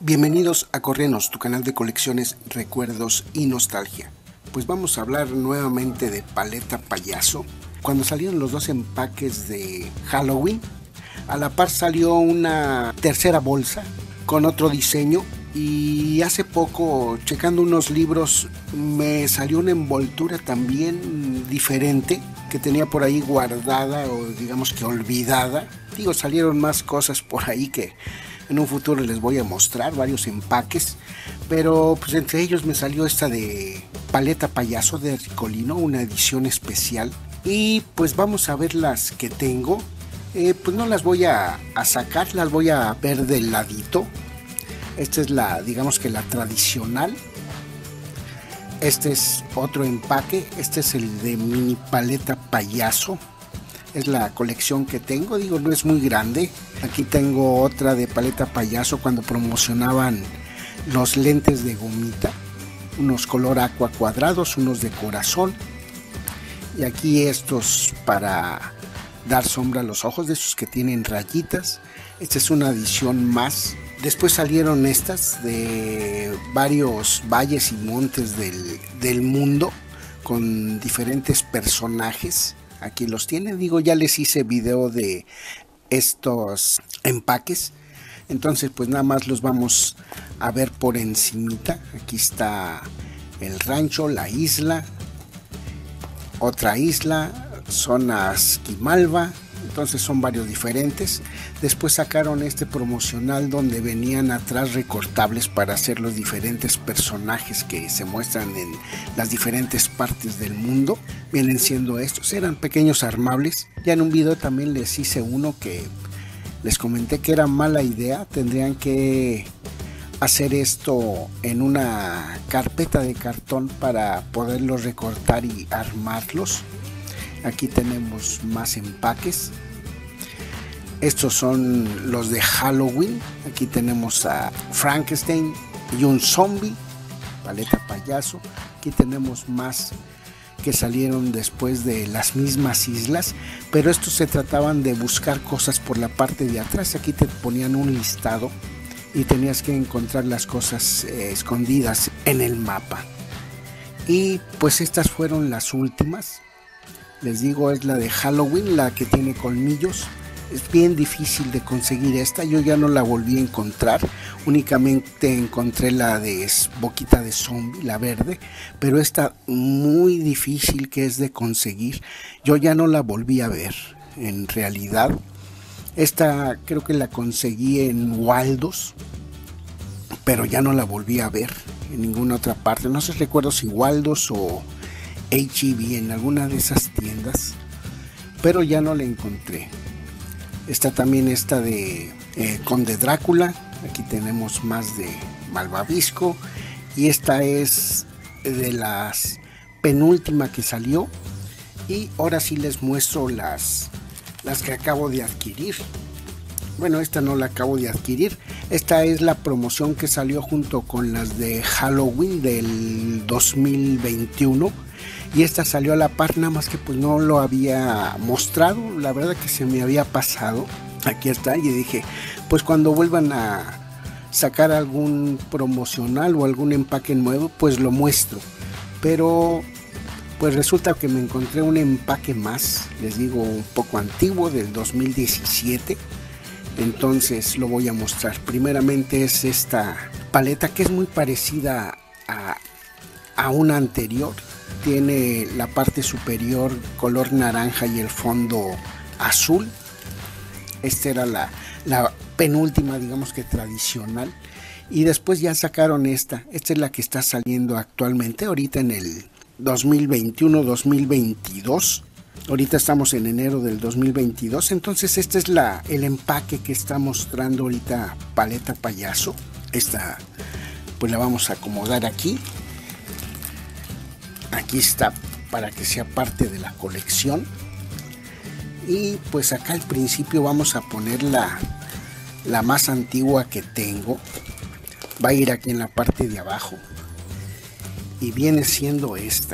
Bienvenidos a Correnos, tu canal de colecciones, recuerdos y nostalgia. Pues vamos a hablar nuevamente de Paleta Payaso. Cuando salieron los dos empaques de Halloween, a la par salió una tercera bolsa con otro diseño. Y hace poco, checando unos libros, me salió una envoltura también diferente que tenía por ahí guardada o digamos que olvidada. Salieron más cosas por ahí que en un futuro les voy a mostrar, varios empaques, pero pues entre ellos me salió esta de Paleta Payaso de Ricolino, una edición especial. Y pues vamos a ver las que tengo. Pues no las voy a sacar, las voy a ver del ladito. Esta es la, digamos que la tradicional. Este es otro empaque, este es el de Mini Paleta Payaso. Es la colección que tengo, no es muy grande. Aquí tengo otra de Paleta Payaso cuando promocionaban los lentes de gomita, unos color aqua cuadrados, unos de corazón, y aquí estos para dar sombra a los ojos, de esos que tienen rayitas. Esta es una edición más. Después salieron estas de varios valles y montes del mundo con diferentes personajes. Aquí los tienen, ya les hice video de estos empaques, entonces pues nada más los vamos a ver por encimita. Aquí está el rancho, la isla, otra isla, zona Esquimalba, entonces son varios diferentes. Después sacaron este promocional donde venían atrás recortables para hacer los diferentes personajes que se muestran en las diferentes partes del mundo. Vienen siendo estos, eran pequeños armables. Ya en un video también les hice uno que les comenté que era mala idea. Tendrían que hacer esto en una carpeta de cartón para poderlos recortar y armarlos. Aquí tenemos más empaques. Estos son los de Halloween. Aquí tenemos a Frankenstein y un zombie, Paleta Payaso. Aquí tenemos más que salieron después de las mismas islas, pero estos se trataban de buscar cosas por la parte de atrás. Aquí te ponían un listado y tenías que encontrar las cosas escondidas en el mapa. Y pues estas fueron las últimas. Les digo, es la de Halloween, la que tiene colmillos. Es bien difícil de conseguir esta, yo ya no la volví a encontrar, únicamente encontré la de boquita de zombie, la verde, pero esta muy difícil que es de conseguir, yo ya no la volví a ver en realidad. Esta creo que la conseguí en Waldos, pero ya no la volví a ver en ninguna otra parte, no sé, recuerdo si Waldos o H-E-B, en alguna de esas tiendas, pero ya no la encontré. Está también esta de Conde Drácula. Aquí tenemos más de Malvavisco. Y esta es de las penúltima que salió. Y ahora sí les muestro las que acabo de adquirir. Bueno, esta no la acabo de adquirir. Esta es la promoción que salió junto con las de Halloween del 2021. Y esta salió a la par, nada más que pues no lo había mostrado, la verdad que se me había pasado. Aquí está, y dije, pues cuando vuelvan a sacar algún promocional o algún empaque nuevo, pues lo muestro. Pero pues resulta que me encontré un empaque más, les digo, un poco antiguo, del 2017. Entonces lo voy a mostrar. Primeramente es esta paleta que es muy parecida a una anterior. Tiene la parte superior color naranja y el fondo azul. Esta era la penúltima, digamos que tradicional. Y después ya sacaron esta. Esta es la que está saliendo actualmente, ahorita en el 2021-2022. Ahorita estamos en enero del 2022. Entonces este es el empaque que está mostrando ahorita Paleta Payaso. Esta pues la vamos a acomodar aquí. Aquí está para que sea parte de la colección. Y pues acá al principio vamos a poner la más antigua que tengo. Va a ir aquí en la parte de abajo. Y viene siendo esta.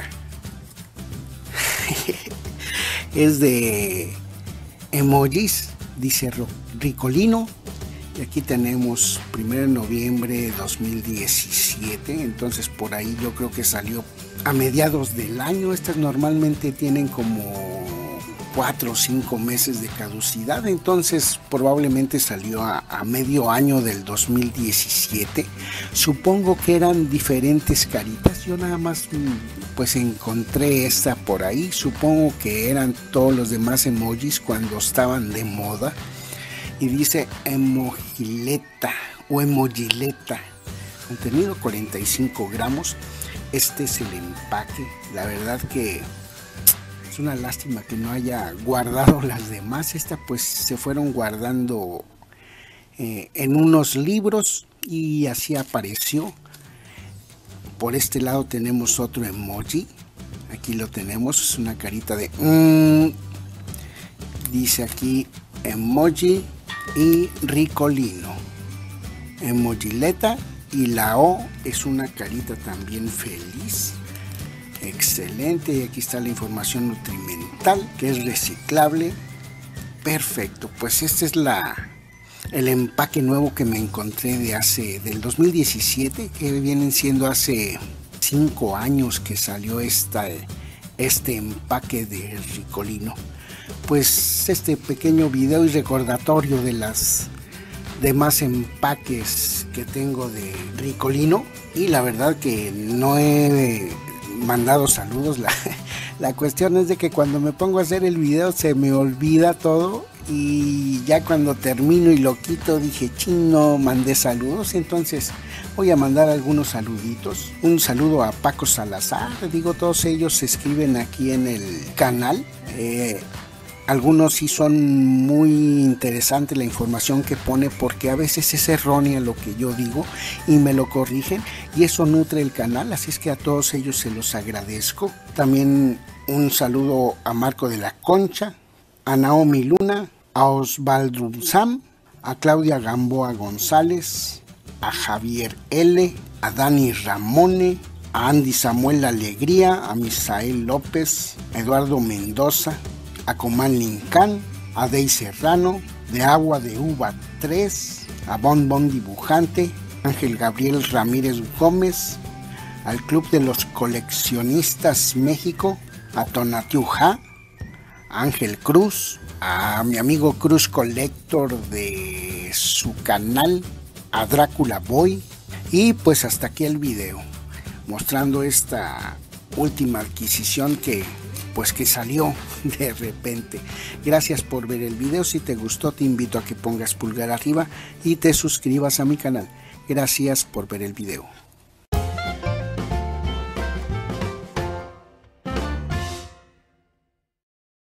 Es de emojis, dice Ricolino. Y aquí tenemos 1 de noviembre de 2017, entonces por ahí yo creo que salió a mediados del año. Estas normalmente tienen como 4 o 5 meses de caducidad, entonces probablemente salió a medio año del 2017. Supongo que eran diferentes caritas, yo nada más pues encontré esta por ahí. Supongo que eran todos los demás emojis cuando estaban de moda. Y dice emojileta o emojileta, contenido 45 gramos. Este es el empaque. La verdad que es una lástima que no haya guardado las demás. Esta pues se fueron guardando en unos libros y así apareció. Por este lado tenemos otro emoji. Aquí lo tenemos, es una carita de dice aquí emoji y Ricolino, emojileta, y la O es una carita también feliz. Excelente. Y aquí está la información nutrimental, que es reciclable. Perfecto, pues este es el empaque nuevo que me encontré del 2017, que vienen siendo hace 5 años que salió este empaque de Ricolino. Pues este pequeño video y recordatorio de las demás empaques que tengo de Ricolino, y la verdad que no he mandado saludos. La cuestión es de que cuando me pongo a hacer el video se me olvida todo, y ya cuando termino y lo quito dije chino, mandé saludos. Entonces voy a mandar algunos saluditos. Un saludo a Paco Salazar, digo, todos ellos se escriben aquí en el canal. Algunos sí son muy interesantes la información que pone, porque a veces es errónea lo que yo digo y me lo corrigen, y eso nutre el canal, así es que a todos ellos se los agradezco. También un saludo a Marco de la Concha, a Naomi Luna, a Osvaldo Sam, a Claudia Gamboa González, a Javier L., a Dani Ramone, a Andy Samuel Alegría, a Misael López, a Eduardo Mendoza, a Comán Lincán, a Dey Serrano, de Agua de Uva 3, a Bon Bon Dibujante, Ángel Gabriel Ramírez Gómez, al Club de los Coleccionistas México, a Tonatiu Ja, a Ángel Cruz, a mi amigo Cruz Collector de su canal, a Drácula Boy. Y pues hasta aquí el video, mostrando esta última adquisición que salió de repente. Gracias por ver el video. Si te gustó, te invito a que pongas pulgar arriba y te suscribas a mi canal. Gracias por ver el video.